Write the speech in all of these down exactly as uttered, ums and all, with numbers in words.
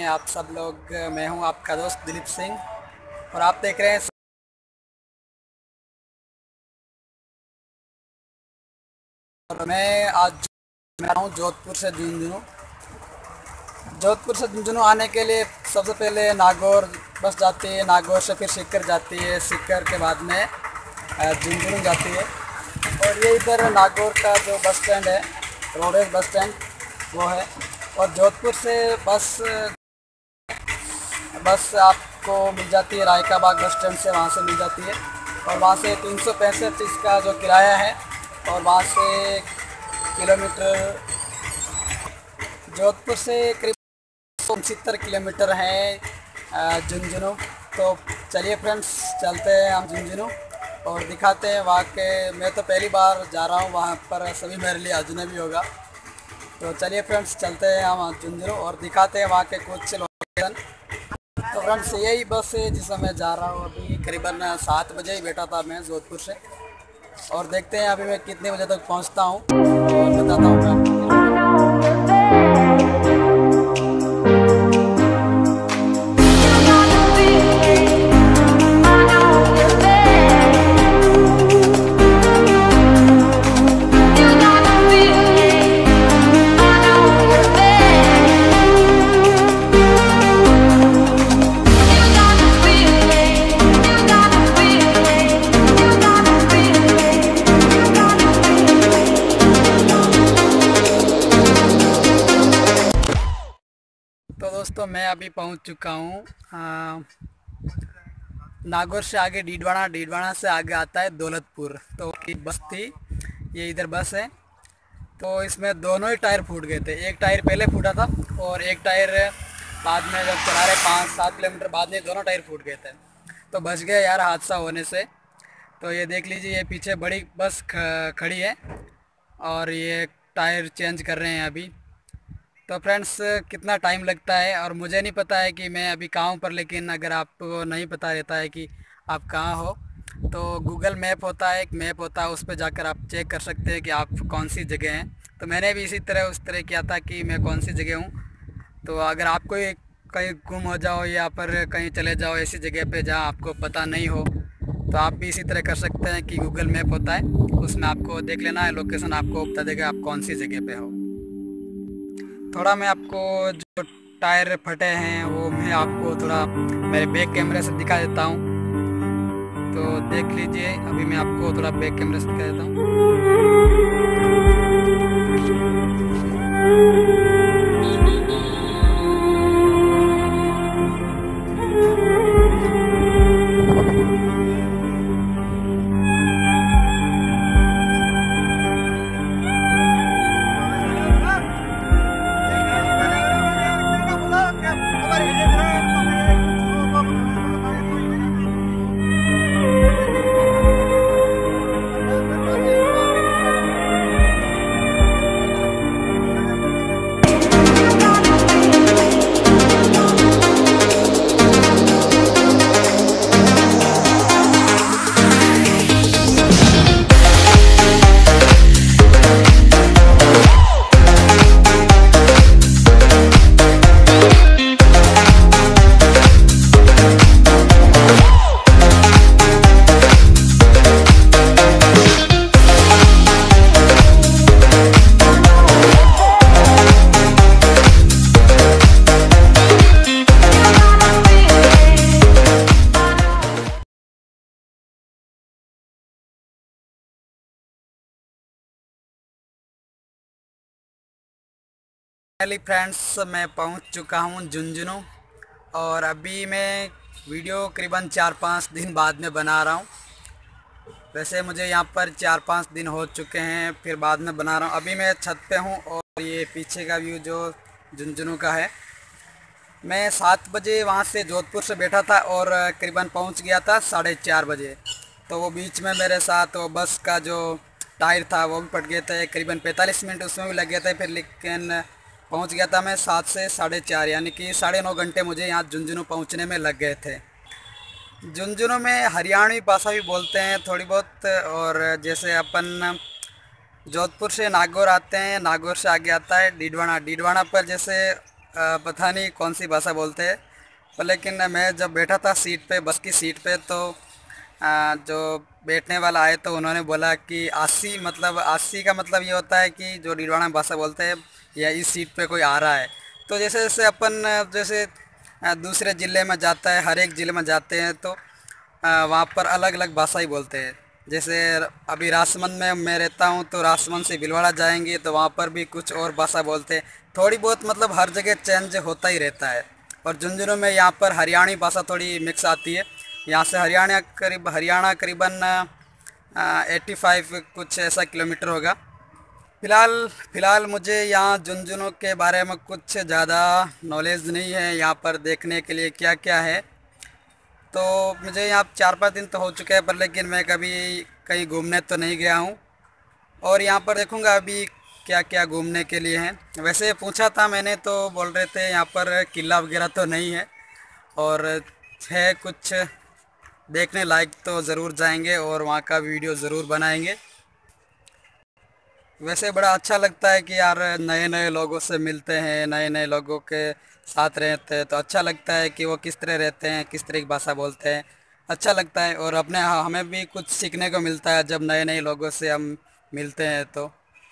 आप सब लोग। मैं हूं आपका दोस्त दिलीप सिंह और आप देख रहे हैं। और मैं आज मैं हूं जोधपुर से झुंझुनू। जोधपुर से झुंझुनू आने के लिए सबसे पहले नागौर बस जाती है, नागौर से फिर सीकर जाती है, सीकर के बाद में झुंझुनू जाती है। और ये इधर नागौर का जो बस स्टैंड है, रोडेज बस स्टैंड वो है। और जोधपुर से बस बस आपको मिल जाती है रायका बाग बस स्टैंड से, वहाँ से मिल जाती है। और वहाँ से तीन सौ पैंसठ इसका जो किराया है। और वहाँ से किलोमीटर जोधपुर से करीब उनसत्तर किलोमीटर है झुंझुनू। तो चलिए फ्रेंड्स, चलते हैं हम झुंझुनू और दिखाते हैं वहाँ के। मैं तो पहली बार जा रहा हूँ वहाँ पर, सभी मेरे लिए अजनबी होगा। तो चलिए फ्रेंड्स, चलते हैं हम झुंझुनू और दिखाते हैं वहाँ के कुछ लोकेशन। तो फ्रेंड्स, यही बस है जिसमें मैं जा रहा हूँ। अभी करीबन सात बजे ही बैठा था मैं जोधपुर से, और देखते हैं अभी मैं कितने बजे तक पहुँचता हूँ और बताता हूँ मैं। तो दोस्तों, मैं अभी पहुंच चुका हूं नागौर से आगे डीडवाना, डीडवाना से आगे आता है दौलतपुर। तो बस थी ये, इधर बस है। तो इसमें दोनों ही टायर फूट गए थे। एक टायर पहले फूटा था और एक टायर बाद में जब चला रहे पाँच सात किलोमीटर बाद में दोनों टायर फूट गए थे। तो बच गए यार हादसा होने से। तो ये देख लीजिए, ये पीछे बड़ी बस खड़ी है और ये टायर चेंज कर रहे हैं अभी। तो फ्रेंड्स, कितना टाइम लगता है और मुझे नहीं पता है कि मैं अभी कहाँ हूँ पर, लेकिन अगर आपको नहीं पता रहता है कि आप कहाँ हो तो गूगल मैप होता है, एक मैप होता है, उस पर जाकर आप चेक कर सकते हैं कि आप कौन सी जगह हैं। तो मैंने भी इसी तरह उस तरह किया था कि मैं कौन सी जगह हूँ। तो अगर आपको कहीं गुम हो जाओ या पर कहीं चले जाओ ऐसी जगह पे जहाँ आपको पता नहीं हो, तो आप भी इसी तरह कर सकते हैं कि गूगल मैप होता है, उसमें आपको देख लेना है लोकेशन, आपको बता देगा आप कौन सी जगह पे हो। थोड़ा मैं आपको जो टायर फटे हैं वो मैं आपको थोड़ा मेरे बैक कैमरे से दिखा देता हूँ। तो देख लीजिए, अभी मैं आपको थोड़ा बैक कैमरे से दिखा देता हूँ। फाइनली फ्रेंड्स, मैं पहुंच चुका हूं झुंझुनू और अभी मैं वीडियो करीबन चार पाँच दिन बाद में बना रहा हूं। वैसे मुझे यहां पर चार पाँच दिन हो चुके हैं, फिर बाद में बना रहा हूं। अभी मैं छत पे हूं और ये पीछे का व्यू जो झुंझुनू का है। मैं सात बजे वहां से जोधपुर से बैठा था और करीबन पहुंच गया था साढ़े चार बजे। तो वो बीच में मेरे साथ वो बस का जो टायर था वो भी फट गए थे, करीबन पैंतालीस मिनट उसमें भी लग गए थे। फिर लेकिन पहुंच गया था मैं सात से साढ़े चार, यानी कि साढ़े नौ घंटे मुझे यहाँ झुंझुनू पहुँचने में लग गए थे। झुंझुनू में हरियाणवी भाषा भी बोलते हैं थोड़ी बहुत। और जैसे अपन जोधपुर से नागौर आते हैं, नागौर से आगे आता है डीडवाना। डीडवाना पर जैसे आ, पता नहीं कौन सी भाषा बोलते हैं, पर लेकिन मैं जब बैठा था सीट पे, बस की सीट पे, तो आ, जो बैठने वाला आए तो उन्होंने बोला कि अस्सी, मतलब अस्सी का मतलब ये होता है कि जो डीडवाना भाषा बोलते हैं या इस सीट पे कोई आ रहा है। तो जैसे जैसे अपन जैसे आ, दूसरे ज़िले में जाता है, हर एक ज़िले में जाते हैं तो आ, वहाँ पर अलग अलग भाषा ही बोलते हैं। जैसे अभी राजसमंद में मैं रहता हूँ, तो राजसमंद से भीलवाड़ा जाएंगे तो वहाँ पर भी कुछ और भाषा बोलते हैं। थोड़ी बहुत मतलब हर जगह चेंज होता ही रहता है। और झुंझुनू में यहाँ पर हरियाणी भाषा थोड़ी मिक्स आती है। यहाँ से हरियाणा करीब हरियाणा करीबन एट्टी फाइव कुछ ऐसा किलोमीटर होगा। फ़िलहाल फ़िलहाल मुझे यहाँ झुंझुनू के बारे में कुछ ज़्यादा नॉलेज नहीं है, यहाँ पर देखने के लिए क्या क्या है। तो मुझे यहाँ चार पाँच दिन तो हो चुके हैं, पर लेकिन मैं कभी कहीं घूमने तो नहीं गया हूँ। और यहाँ पर देखूँगा अभी क्या क्या घूमने के लिए हैं। वैसे पूछा था मैंने तो बोल रहे थे यहाँ पर किला वगैरह तो नहीं है, और है कुछ देखने लायक तो ज़रूर जाएंगे और वहाँ का वीडियो ज़रूर बनाएंगे। वैसे बड़ा अच्छा लगता है कि यार नए नए लोगों से मिलते हैं, नए नए लोगों के साथ रहते हैं, तो अच्छा लगता है कि वो किस तरह रहते हैं, किस तरह की भाषा बोलते हैं। अच्छा लगता है और अपने हमें भी कुछ सीखने को मिलता है जब नए नए लोगों से हम मिलते हैं। तो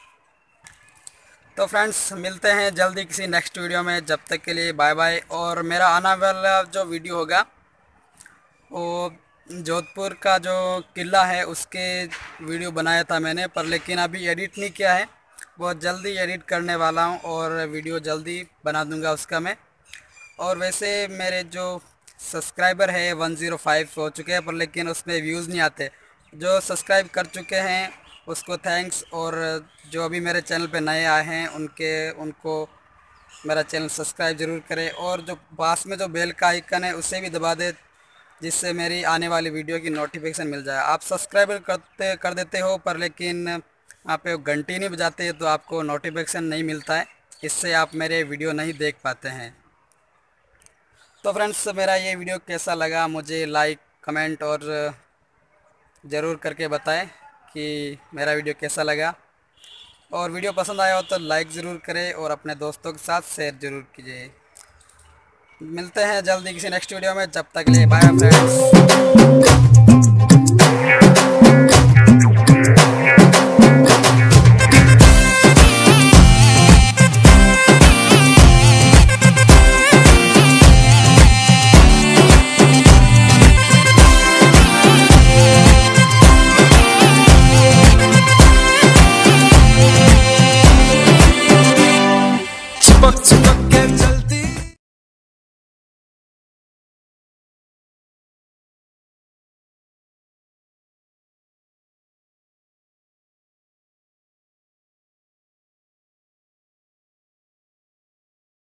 तो फ्रेंड्स, मिलते हैं जल्दी किसी नेक्स्ट वीडियो में। जब तक के लिए बाय बाय। और मेरा आने वाला जो वीडियो होगा वो जोधपुर का जो किला है उसके वीडियो बनाया था मैंने, पर लेकिन अभी एडिट नहीं किया है। बहुत जल्दी एडिट करने वाला हूँ और वीडियो जल्दी बना दूंगा उसका मैं। और वैसे मेरे जो सब्सक्राइबर है वन ज़ीरो फाइव हो चुके हैं, पर लेकिन उसमें व्यूज़ नहीं आते। जो सब्सक्राइब कर चुके हैं उसको थैंक्स, और जो अभी मेरे चैनल पे नए आए हैं उनके उनको मेरा चैनल सब्सक्राइब ज़रूर करें। और जो पास में जो बेल का आइकन है उसे भी दबा दे, जिससे मेरी आने वाली वीडियो की नोटिफिकेशन मिल जाए। आप सब्सक्राइब करते कर देते हो, पर लेकिन आप एक घंटी नहीं बजाते तो आपको नोटिफिकेशन नहीं मिलता है, इससे आप मेरे वीडियो नहीं देख पाते हैं। तो फ्रेंड्स, मेरा ये वीडियो कैसा लगा मुझे लाइक कमेंट और ज़रूर करके बताएं कि मेरा वीडियो कैसा लगा। और वीडियो पसंद आया हो तो लाइक ज़रूर करें और अपने दोस्तों के साथ शेयर ज़रूर कीजिए। मिलते हैं जल्दी किसी नेक्स्ट वीडियो में, जब तक के लिए बाय फ्रेंड्स।